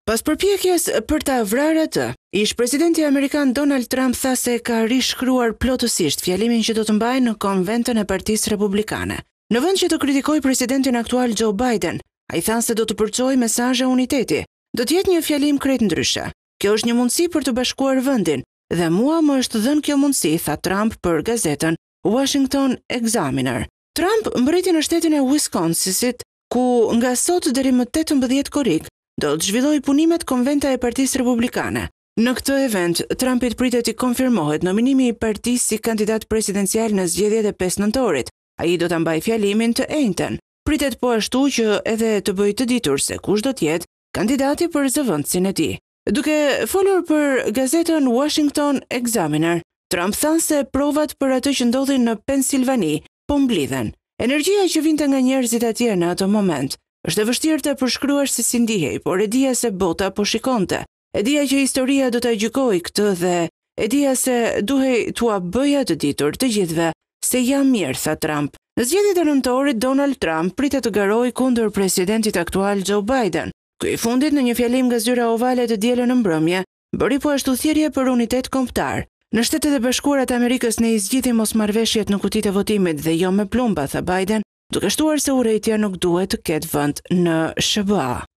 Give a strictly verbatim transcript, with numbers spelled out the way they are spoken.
Pas përpjekjes për ta vrarë atë, ish presidenti amerikan Donald Trump tha se ka rishkruar plotësisht fjalimin që do të mbajë në konventën e Partisë Republikane. Në vend që të kritikojë presidentin aktual Joe Biden, ai tha se do të përçojë mesazhe uniteti. Do të jetë një fjalim krejt ndryshe. Kjo është një mundësi për të bashkuar vendin, dhe mua më është dhënë kjo mundësi, tha Trump për gazetën Washington Examiner. Trump mbreti në shtetin e Wisconsinit, ku nga sot deri më tetëmbëdhjetë korrik do të zhvillojë punimet konventa e Partisë Republikane. Në këtë event, Trumpit pritet të konfirmohet nominimi i partisë si kandidat presidencial në zgjedhjet e pesë nëntorit. Ai do ta mbajë fjalimin të enjten. Pritet po ashtu që edhe të bëjë të ditur se kush do të jetë kandidati për zëvendësin e tij. Duke folur për gazetën Washington Examiner, Trump tha se provat për atë që ndodhi në Pensilvani po mblidhen. Energjia që vinte nga njerëzit atje në atë moment është e vështirë të përshkruash se si ndihej, por e dija se bota po shikonte. E dija që historia do ta gjykojë këtë dhe e dija se duhej t'ua bëja të ditur të gjithëve se jam mirë, tha Trump. Në zgjedhjet e nëntorit, Donald Trump pritet të garojë kundër presidentit aktual Joe Biden. Ky i fundit në një fjalim nga zyra ovale të dielën në mbrëmje, bëri po ashtu thirrje për unitet kombëtar. Në Shtetet e Bashkuara të Amerikës ne i zgjidhim mosmarrveshjet në kutitë e votimit dhe jo me plumba, tha Biden, duke shtuar se urrejtja nuk duhet të ketë vend në S B A.